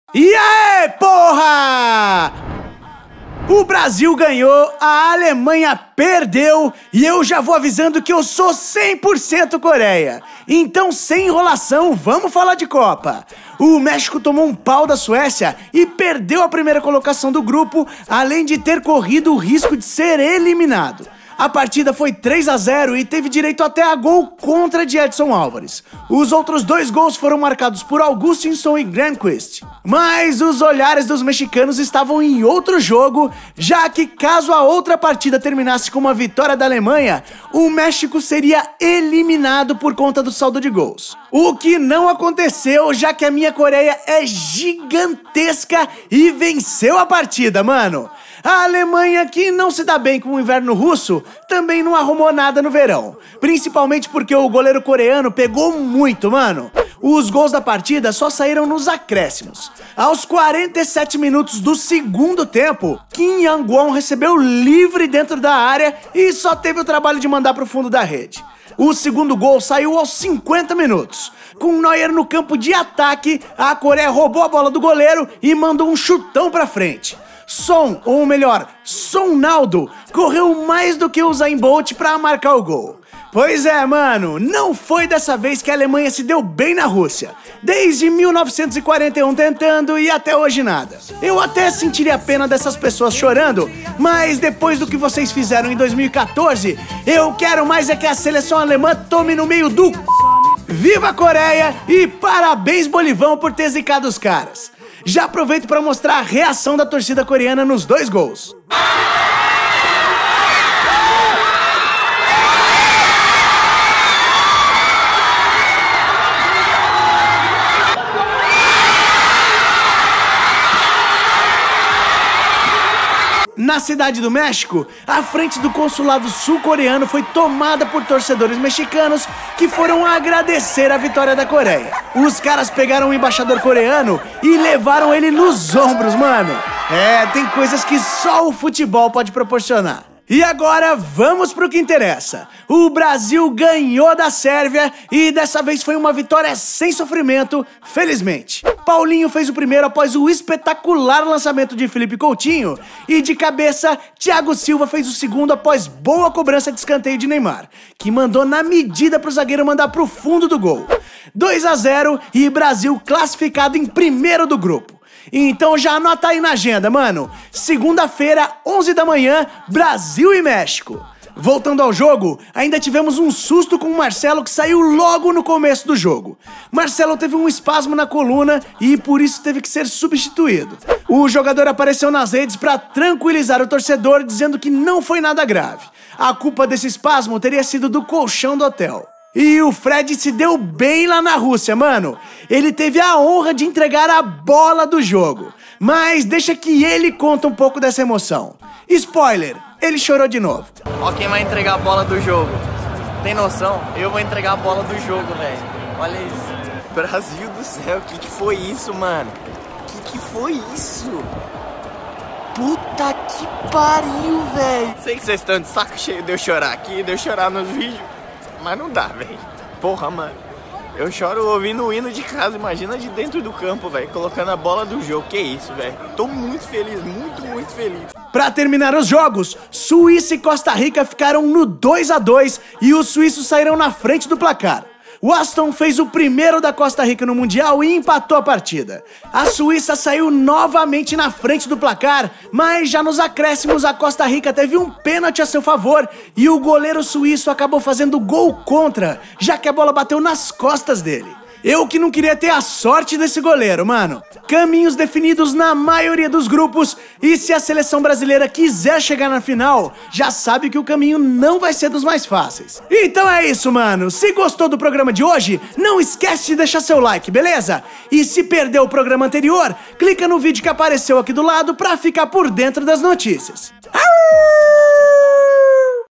E aí, porra! O Brasil ganhou, a Alemanha perdeu e eu já vou avisando que eu sou 100% Coreia. Então, sem enrolação, vamos falar de Copa. O México tomou um pau da Suécia e perdeu a primeira colocação do grupo, além de ter corrido o risco de ser eliminado. A partida foi 3-0 e teve direito até a gol contra de Edson Álvares. Os outros 2 gols foram marcados por Augustinson e Granqvist. Mas os olhares dos mexicanos estavam em outro jogo, já que caso a outra partida terminasse com uma vitória da Alemanha, o México seria eliminado por conta do saldo de gols. O que não aconteceu, já que a minha Coreia é gigantesca e venceu a partida, mano. A Alemanha, que não se dá bem com o inverno russo, também não arrumou nada no verão. Principalmente porque o goleiro coreano pegou muito, mano. Os gols da partida só saíram nos acréscimos. Aos 47 minutos do segundo tempo, Kim Yang-won recebeu livre dentro da área e só teve o trabalho de mandar pro fundo da rede. O segundo gol saiu aos 50 minutos. Com Neuer no campo de ataque, a Coreia roubou a bola do goleiro e mandou um chutão pra frente. Son, ou melhor, Sonaldo, correu mais do que o Usain Bolt pra marcar o gol. Pois é, mano, não foi dessa vez que a Alemanha se deu bem na Rússia. Desde 1941 tentando e até hoje nada. Eu até sentiria pena dessas pessoas chorando, mas depois do que vocês fizeram em 2014, eu quero mais é que a seleção alemã tome no meio do... Viva a Coreia e parabéns Bolivão por ter zicado os caras. Já aproveito para mostrar a reação da torcida coreana nos 2 gols. Na cidade do México, a frente do consulado sul-coreano foi tomada por torcedores mexicanos que foram agradecer a vitória da Coreia. Os caras pegaram o embaixador coreano e levaram ele nos ombros, mano. É, tem coisas que só o futebol pode proporcionar. E agora vamos pro que interessa. O Brasil ganhou da Sérvia e dessa vez foi uma vitória sem sofrimento, felizmente. Paulinho fez o primeiro após o espetacular lançamento de Felipe Coutinho e de cabeça, Thiago Silva fez o segundo após boa cobrança de escanteio de Neymar, que mandou na medida pro zagueiro mandar pro fundo do gol. 2-0 e Brasil classificado em primeiro do grupo. Então já anota aí na agenda, mano. Segunda-feira, 11 da manhã, Brasil e México. Voltando ao jogo, ainda tivemos um susto com o Marcelo que saiu logo no começo do jogo. Marcelo teve um espasmo na coluna e por isso teve que ser substituído. O jogador apareceu nas redes para tranquilizar o torcedor, dizendo que não foi nada grave. A culpa desse espasmo teria sido do colchão do hotel. E o Fred se deu bem lá na Rússia, mano. Ele teve a honra de entregar a bola do jogo. Mas deixa que ele conta um pouco dessa emoção. Spoiler, ele chorou de novo. Ó quem vai entregar a bola do jogo. Tem noção? Eu vou entregar a bola do jogo, velho. Olha isso. Brasil do céu, o que foi isso, mano? Que foi isso? Puta que pariu, velho. Sei que vocês estão de saco cheio de eu chorar aqui, de eu chorar nos vídeos. Mas não dá, velho. Porra, mano. Eu choro ouvindo o hino de casa. Imagina de dentro do campo, velho. Colocando a bola do jogo. Que isso, velho. Tô muito feliz. Muito feliz. Pra terminar os jogos, Suíça e Costa Rica ficaram no 2-2 e os suíços saíram na frente do placar. O Aston fez o primeiro da Costa Rica no Mundial e empatou a partida. A Suíça saiu novamente na frente do placar, mas já nos acréscimos a Costa Rica teve um pênalti a seu favor e o goleiro suíço acabou fazendo gol contra, já que a bola bateu nas costas dele. Eu que não queria ter a sorte desse goleiro, mano. Caminhos definidos na maioria dos grupos e se a seleção brasileira quiser chegar na final, já sabe que o caminho não vai ser dos mais fáceis. Então é isso, mano. Se gostou do programa de hoje, não esquece de deixar seu like, beleza? E se perdeu o programa anterior, clica no vídeo que apareceu aqui do lado pra ficar por dentro das notícias. Arr!